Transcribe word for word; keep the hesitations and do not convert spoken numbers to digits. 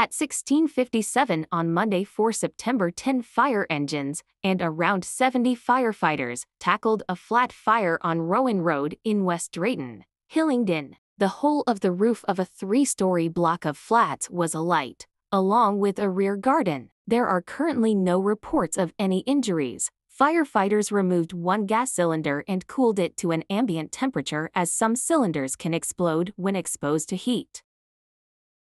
At sixteen fifty-seven on Monday four September ten fire engines and around seventy firefighters tackled a flat fire on Rowan Road in West Drayton, Hillingdon. The whole of the roof of a three-story block of flats was alight, along with a rear garden. There are currently no reports of any injuries. Firefighters removed one gas cylinder and cooled it to an ambient temperature, as some cylinders can explode when exposed to heat.